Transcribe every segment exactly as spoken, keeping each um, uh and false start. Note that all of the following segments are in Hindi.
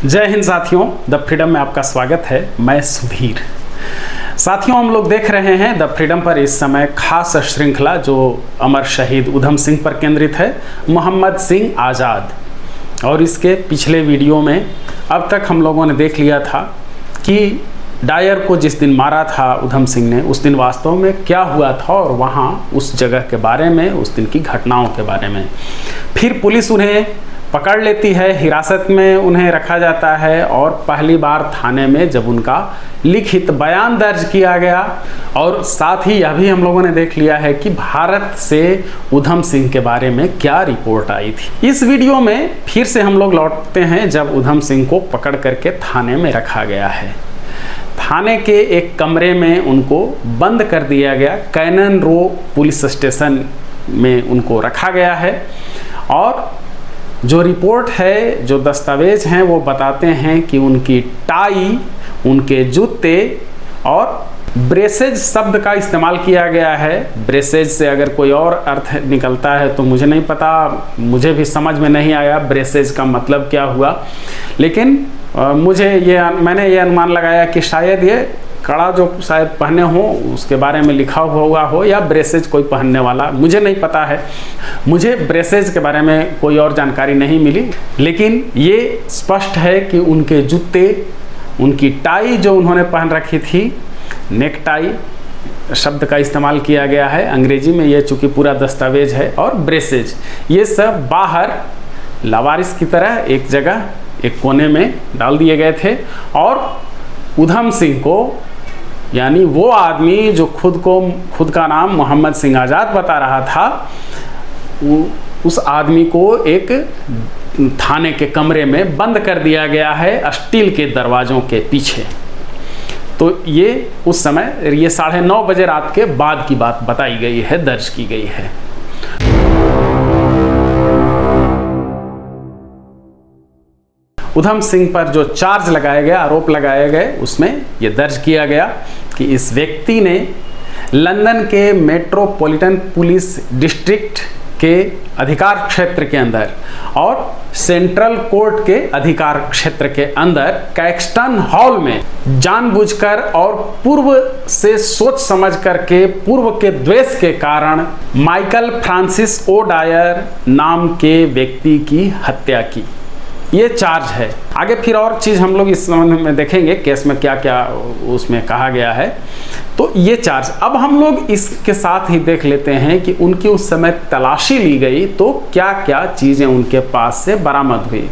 जय हिंद साथियों, द फ्रीडम में आपका स्वागत है। मैं सुधीर। साथियों, हम लोग देख रहे हैं द फ्रीडम पर इस समय खास श्रृंखला जो अमर शहीद उधम सिंह पर केंद्रित है, मोहम्मद सिंह आज़ाद। और इसके पिछले वीडियो में अब तक हम लोगों ने देख लिया था कि डायर को जिस दिन मारा था उधम सिंह ने, उस दिन वास्तव में क्या हुआ था और वहाँ उस जगह के बारे में, उस दिन की घटनाओं के बारे में। फिर पुलिस उन्हें पकड़ लेती है, हिरासत में उन्हें रखा जाता है और पहली बार थाने में जब उनका लिखित बयान दर्ज किया गया, और साथ ही यह भी हम लोगों ने देख लिया है कि भारत से उधम सिंह के बारे में क्या रिपोर्ट आई थी। इस वीडियो में फिर से हम लोग लौटते हैं जब उधम सिंह को पकड़ करके थाने में रखा गया है। थाने के एक कमरे में उनको बंद कर दिया गया, कैनन रो पुलिस स्टेशन में उनको रखा गया है। और जो रिपोर्ट है, जो दस्तावेज हैं, वो बताते हैं कि उनकी टाई, उनके जूते और ब्रेसेज शब्द का इस्तेमाल किया गया है। ब्रेसेज से अगर कोई और अर्थ निकलता है तो मुझे नहीं पता, मुझे भी समझ में नहीं आया ब्रेसेज का मतलब क्या हुआ। लेकिन आ, मुझे ये मैंने ये अनुमान लगाया कि शायद ये कड़ा जो शायद पहने हो उसके बारे में लिखा हुआ हो, या ब्रेसेज कोई पहनने वाला, मुझे नहीं पता है। मुझे ब्रेसेज के बारे में कोई और जानकारी नहीं मिली, लेकिन ये स्पष्ट है कि उनके जूते, उनकी टाई जो उन्होंने पहन रखी थी, नेक टाई शब्द का इस्तेमाल किया गया है अंग्रेजी में, ये चूँकि पूरा दस्तावेज है, और ब्रेसेज, ये सब बाहर लावारिस की तरह एक जगह, एक कोने में डाल दिए गए थे। और उधम सिंह को, यानी वो आदमी जो खुद को खुद का नाम मोहम्मद सिंह आज़ाद बता रहा था, उस आदमी को एक थाने के कमरे में बंद कर दिया गया है स्टील के दरवाज़ों के पीछे। तो ये उस समय, ये साढ़े नौ बजे रात के बाद की बात बताई गई है, दर्ज की गई है। उधम सिंह पर जो चार्ज लगाए गए, आरोप लगाए गए, उसमें यह दर्ज किया गया कि इस व्यक्ति ने लंदन के मेट्रोपॉलिटन पुलिस डिस्ट्रिक्ट के अधिकार क्षेत्र के अंदर और सेंट्रल कोर्ट के अधिकार क्षेत्र के अंदर कैक्सटन हॉल में जानबूझकर और पूर्व से सोच समझ करके, पूर्व के द्वेष के कारण माइकल फ्रांसिस ओ डायर नाम के व्यक्ति की हत्या की। ये चार्ज है। आगे फिर और चीज़ हम लोग इस संबंध में देखेंगे, केस में क्या क्या उसमें कहा गया है। तो ये चार्ज, अब हम लोग इसके साथ ही देख लेते हैं कि उनकी उस समय तलाशी ली गई तो क्या क्या चीज़ें उनके पास से बरामद हुई।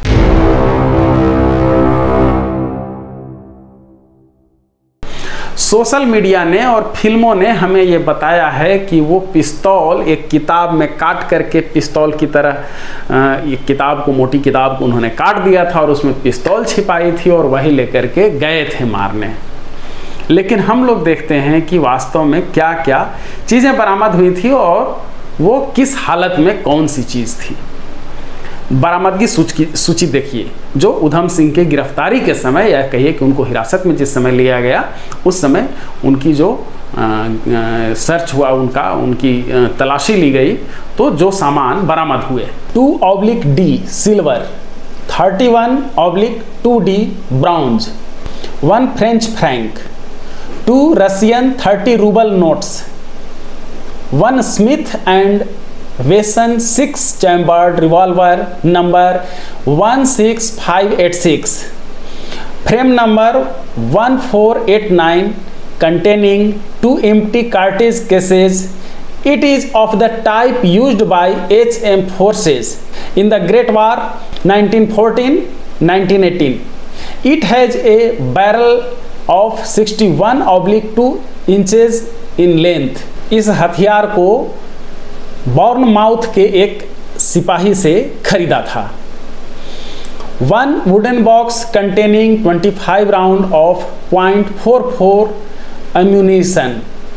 सोशल मीडिया ने और फिल्मों ने हमें ये बताया है कि वो पिस्तौल एक किताब में काट करके, पिस्तौल की तरह एक किताब को, मोटी किताब को उन्होंने काट दिया था और उसमें पिस्तौल छिपाई थी और वही लेकर के गए थे मारने। लेकिन हम लोग देखते हैं कि वास्तव में क्या क्या चीज़ें बरामद हुई थी और वो किस हालत में कौन सी चीज़ थी। बरामदगी सूची सूची देखिए। जो उधम सिंह के गिरफ्तारी के समय, या कहिए कि उनको हिरासत में जिस समय लिया गया, उस समय उनकी जो आ, आ, सर्च हुआ, उनका उनकी आ, तलाशी ली गई, तो जो सामान बरामद हुए, two oblique D silver, thirty one oblique two D bronze, one French franc, two Russian thirty rouble notes, one Smith and Wesson six chambered revolver number one six five eight six, frame number one four eight nine containing two empty cartridge cases. It is of the type used by H M forces in the Great War nineteen fourteen nineteen eighteen. It has a barrel of sixty-one oblique two inches in length. इस हथियार को बॉर्नमाउथ के एक सिपाही से खरीदा था। One wooden box containing twenty-five round of point four four ammunition.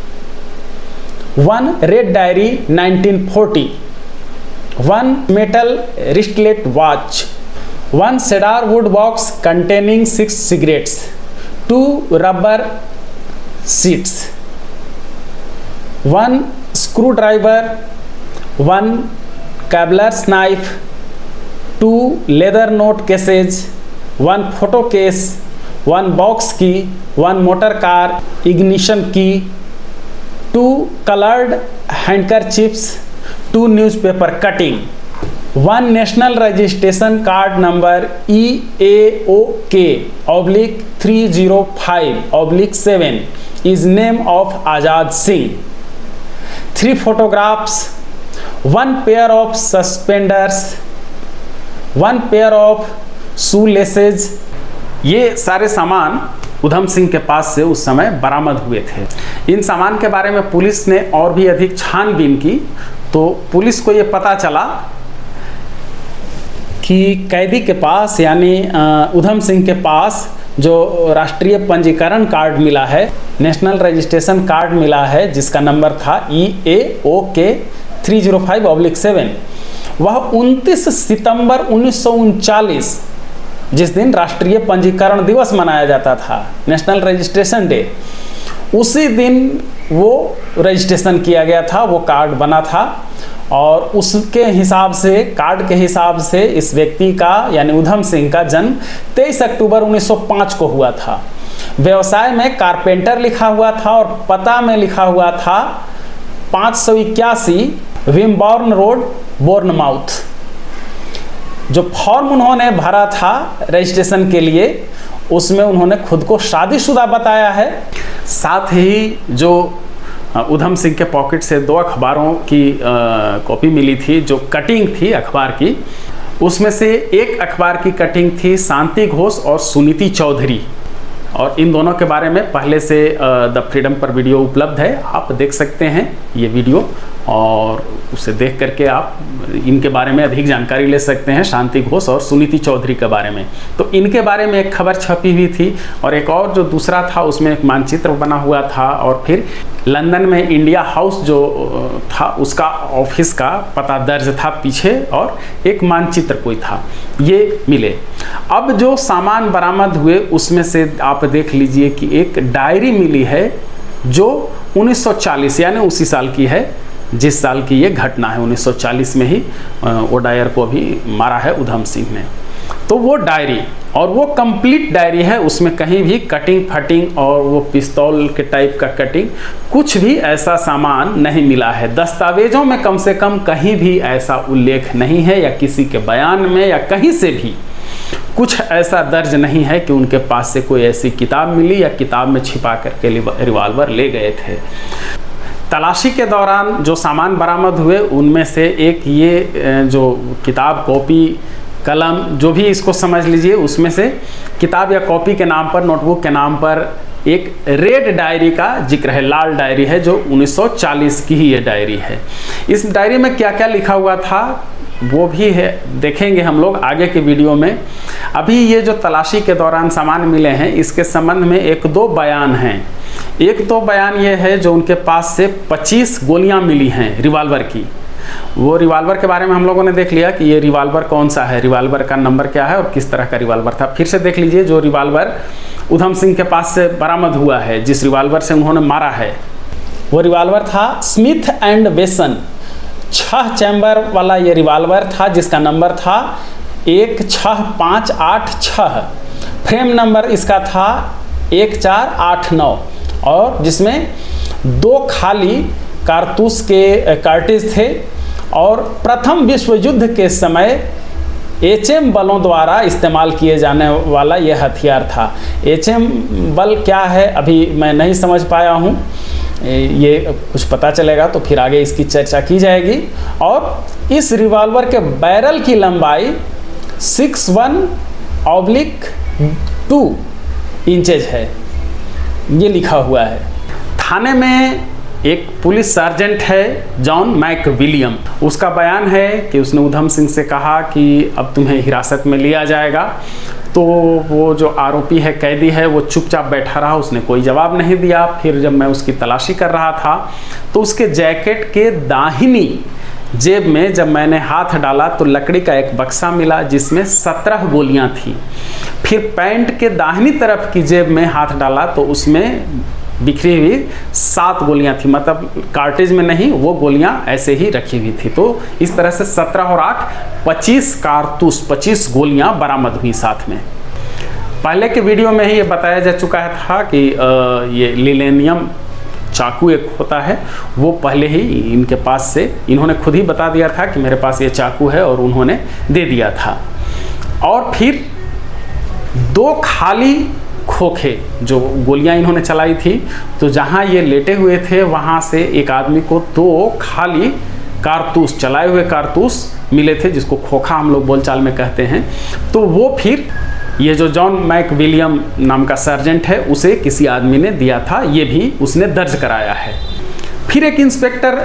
One red diary nineteen forty. One metal wristlet watch. One cedar wood box containing six cigarettes. Two rubber sheets. One screwdriver. One cobbler's knife. Two leather note cases. One photo case, one box key, one motor car ignition key, two coloured handkerchiefs, two newspaper cutting, one national registration card number E A O K oblique three zero five oblique seven is name of Azad Singh, three photographs, one pair of suspenders, one pair of shoe laces. ये सारे सामान उधम सिंह के पास से उस समय बरामद हुए थे। इन सामान के बारे में पुलिस ने और भी अधिक छानबीन की तो पुलिस को ये पता चला कि कैदी के पास यानी उधम सिंह के पास जो राष्ट्रीय पंजीकरण कार्ड मिला है, नेशनल रजिस्ट्रेशन कार्ड मिला है जिसका नंबर था ई A O K three zero five oblique seven, वह उनतीस सितंबर उन्नीस सौ उनचालीस, जिस दिन राष्ट्रीय पंजीकरण दिवस मनाया जाता था, नेशनल रजिस्ट्रेशन डे, उसी दिन वो रजिस्ट्रेशन किया गया था, वो कार्ड बना था। और उसके हिसाब से, कार्ड के हिसाब से इस व्यक्ति का यानी उधम सिंह का जन्म तेईस अक्टूबर उन्नीस सौ पाँच को हुआ था। व्यवसाय में कारपेंटर लिखा हुआ था और पता में लिखा हुआ था पाँच सौ इक्यासी विमबॉर्न रोड, बोर्नमाउथ। जो फॉर्म उन्होंने भरा था रजिस्ट्रेशन के लिए, उसमें उन्होंने खुद को शादीशुदा बताया है। साथ ही जो उधम सिंह के पॉकेट से दो अखबारों की कॉपी मिली थी, जो कटिंग थी अखबार की, उसमें से एक अखबार की कटिंग थी शांति घोष और सुनीति चौधरी, और इन दोनों के बारे में पहले से द फ्रीडम पर वीडियो उपलब्ध है, आप देख सकते हैं ये वीडियो, और उसे देख करके आप इनके बारे में अधिक जानकारी ले सकते हैं, शांति घोष और सुनीति चौधरी के बारे में। तो इनके बारे में एक खबर छपी हुई थी, और एक और जो दूसरा था उसमें एक मानचित्र बना हुआ था, और फिर लंदन में इंडिया हाउस जो था उसका ऑफिस का पता दर्ज था पीछे, और एक मानचित्र कोई था, ये मिले। अब जो सामान बरामद हुए उसमें से आप देख लीजिए कि एक डायरी मिली है जो उन्नीस सौ चालीस यानी उसी साल की है जिस साल की ये घटना है। उन्नीस सौ चालीस में ही वो डायर को भी मारा है उधम सिंह ने। तो वो डायरी, और वो कंप्लीट डायरी है, उसमें कहीं भी कटिंग फटिंग और वो पिस्तौल के टाइप का कटिंग कुछ भी ऐसा सामान नहीं मिला है। दस्तावेजों में कम से कम कहीं भी ऐसा उल्लेख नहीं है, या किसी के बयान में या कहीं से भी कुछ ऐसा दर्ज नहीं है कि उनके पास से कोई ऐसी किताब मिली या किताब में छिपा करके रिवॉल्वर ले गए थे। तलाशी के दौरान जो सामान बरामद हुए उनमें से एक ये जो किताब, कॉपी, कलम, जो भी इसको समझ लीजिए, उसमें से किताब या कॉपी के नाम पर, नोटबुक के नाम पर एक रेड डायरी का जिक्र है, लाल डायरी है, जो उन्नीस सौ चालीस की ही ये डायरी है। इस डायरी में क्या क्या लिखा हुआ था वो भी है, देखेंगे हम लोग आगे के वीडियो में। अभी ये जो तलाशी के दौरान सामान मिले हैं इसके संबंध में एक दो बयान हैं। एक तो बयान ये है जो उनके पास से पच्चीस गोलियां मिली हैं रिवॉल्वर की। वो रिवॉल्वर के बारे में हम लोगों ने देख लिया कि ये रिवॉल्वर कौन सा है, रिवॉल्वर का नंबर क्या है और किस तरह का रिवॉल्वर था। फिर से देख लीजिए जो रिवॉल्वर उधम सिंह के पास से बरामद हुआ है, जिस रिवॉल्वर से उन्होंने मारा है, वो रिवॉल्वर था स्मिथ एंड वेसन, छह चैम्बर वाला ये रिवॉल्वर था, जिसका नंबर था एक छः पाँच आठ छः। फ्रेम नंबर इसका था एक चार आठ नौ, और जिसमें दो खाली कारतूस के कार्टिज थे। और प्रथम विश्व युद्ध के समय एच एम बलों द्वारा इस्तेमाल किए जाने वाला यह हथियार था। एच एम बल क्या है अभी मैं नहीं समझ पाया हूँ, ये कुछ पता चलेगा तो फिर आगे इसकी चर्चा की जाएगी। और इस रिवॉल्वर के बैरल की लंबाई six one oblique two inches है, ये लिखा हुआ है। थाने में एक पुलिस सर्जेंट है जॉन मैक विलियम, उसका बयान है कि उसने उधम सिंह से कहा कि अब तुम्हें हिरासत में लिया जाएगा। तो वो जो आरोपी है, कैदी है, वो चुपचाप बैठा रहा, उसने कोई जवाब नहीं दिया। फिर जब मैं उसकी तलाशी कर रहा था तो उसके जैकेट के दाहिनी जेब में जब मैंने हाथ डाला तो लकड़ी का एक बक्सा मिला जिसमें सत्रह गोलियां थी। फिर पैंट के दाहिनी तरफ की जेब में हाथ डाला तो उसमें बिखरी हुई सात गोलियां थी, मतलब कार्टेज में नहीं, वो गोलियां ऐसे ही रखी हुई थी। तो इस तरह से सत्रह और आठ पच्चीस कारतूस, पच्चीस गोलियां बरामद हुई साथ में। पहले के वीडियो में ही ये बताया जा चुका था कि ये लिलेनियम चाकू एक होता है, वो पहले ही इनके पास से इन्होंने खुद ही बता दिया था कि मेरे पास ये चाकू है, और उन्होंने दे दिया था। और फिर दो खाली खोखे जो गोलियां इन्होंने चलाई थी, तो जहां ये लेटे हुए थे वहां से एक आदमी को दो खाली कारतूस, चलाए हुए कारतूस मिले थे, जिसको खोखा हम लोग बोलचाल में कहते हैं। तो वो फिर ये जो जॉन मैक विलियम नाम का सर्जेंट है उसे किसी आदमी ने दिया था, ये भी उसने दर्ज कराया है। फिर एक इंस्पेक्टर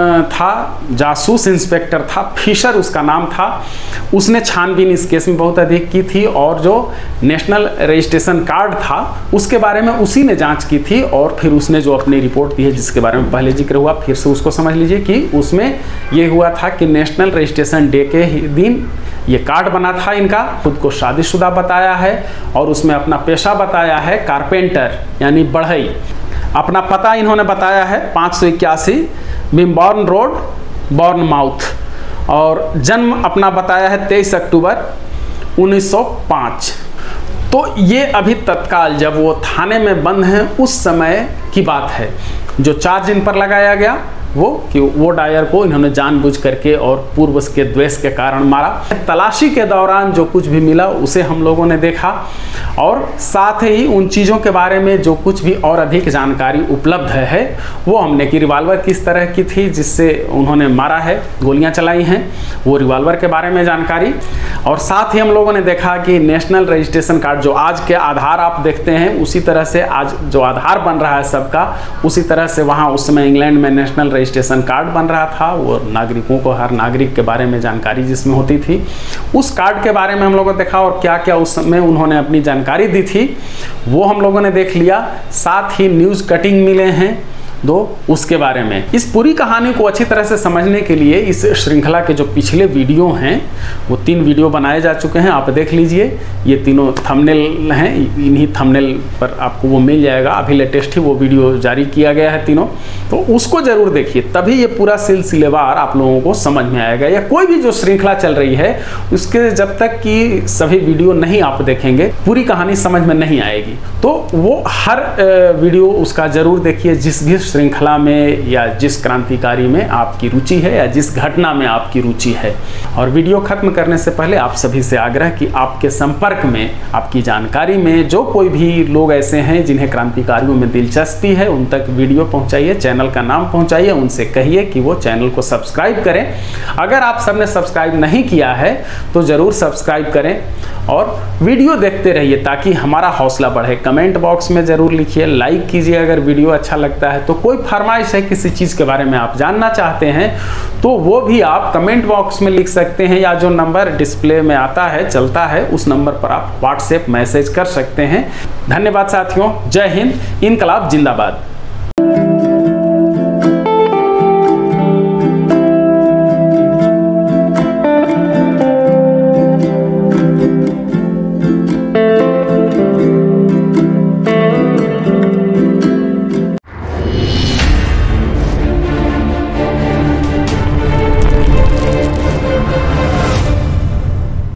था, जासूस इंस्पेक्टर था, फिशर उसका नाम था, उसने छानबीन इस केस में बहुत अधिक की थी, और जो नेशनल रजिस्ट्रेशन कार्ड था उसके बारे में उसी ने जांच की थी, और फिर उसने जो अपनी रिपोर्ट दी है जिसके बारे में पहले जिक्र हुआ, फिर से उसको समझ लीजिए कि उसमें ये हुआ था कि नेशनल रजिस्ट्रेशन डे के दिन ये कार्ड बना था इनका, खुद को शादीशुदा बताया है, और उसमें अपना पेशा बताया है कारपेंटर यानी बढ़ई। अपना पता इन्होंने बताया है पाँच सौ इक्यासी बिम्बॉर्न रोड, बॉर्नमाउथ, और जन्म अपना बताया है तेईस अक्टूबर उन्नीस सौ पाँच। तो ये अभी तत्काल जब वो थाने में बंद हैं उस समय की बात है। जो चार्ज इन पर लगाया गया वो कि वो डायर को इन्होंने जानबूझ करके और पूर्व के द्वेष के कारण मारा। तलाशी के दौरान जो कुछ भी मिला उसे हम लोगों ने देखा, और साथ ही उन चीज़ों के बारे में जो कुछ भी और अधिक जानकारी उपलब्ध है वो हमने कि रिवाल्वर किस तरह की थी जिससे उन्होंने मारा है, गोलियां चलाई हैं, वो रिवाल्वर के बारे में जानकारी। और साथ ही हम लोगों ने देखा कि नेशनल रजिस्ट्रेशन कार्ड जो आज के आधार आप देखते हैं उसी तरह से आज जो आधार बन रहा है सबका, उसी तरह से वहाँ उस समय इंग्लैंड में नेशनल रजिस्ट्रेशन कार्ड बन रहा था। वो नागरिकों को, हर नागरिक के बारे में जानकारी जिसमें होती थी, उस कार्ड के बारे में हम लोगों ने देखा, और क्या क्या उस समय उन्होंने अपनी जानकारी दी थी वो हम लोगों ने देख लिया। साथ ही न्यूज़ कटिंग मिले हैं दो, उसके बारे में। इस पूरी कहानी को अच्छी तरह से समझने के लिए इस श्रृंखला के जो पिछले वीडियो हैं वो तीन वीडियो बनाए जा चुके हैं, आप देख लीजिए। ये तीनों थंबनेल हैं, इन्हीं थंबनेल पर आपको वो मिल जाएगा, अभी लेटेस्ट ही वो वीडियो जारी किया गया है तीनों, तो उसको जरूर देखिए, तभी ये पूरा सिलसिलेवार आप लोगों को समझ में आएगा। या कोई भी जो श्रृंखला चल रही है उसके जब तक कि सभी वीडियो नहीं आप देखेंगे पूरी कहानी समझ में नहीं आएगी। तो वो हर वीडियो उसका जरूर देखिए, जिस भी श्रृंखला में या जिस क्रांतिकारी में आपकी रुचि है या जिस घटना में आपकी रुचि है। और वीडियो खत्म करने से पहले आप सभी से आग्रह कि आपके संपर्क में, आपकी जानकारी में जो कोई भी लोग ऐसे हैं जिन्हें क्रांतिकारियों में दिलचस्पी है उन तक वीडियो पहुंचाइए, चैनल का नाम पहुंचाइए, उनसे कहिए कि वो चैनल को सब्सक्राइब करें। अगर आप सबने सब्सक्राइब नहीं किया है तो ज़रूर सब्सक्राइब करें और वीडियो देखते रहिए ताकि हमारा हौसला बढ़े। कमेंट बॉक्स में ज़रूर लिखिए, लाइक कीजिए अगर वीडियो अच्छा लगता है तो। कोई फरमाइश है किसी चीज़ के बारे में आप जानना चाहते हैं तो वो भी आप कमेंट बॉक्स में लिख सकते हैं, या जो नंबर डिस्प्ले में आता है, चलता है, उस नंबर पर आप व्हाट्सएप मैसेज कर सकते हैं। धन्यवाद साथियों, जय हिंद, इनकलाब जिंदाबाद।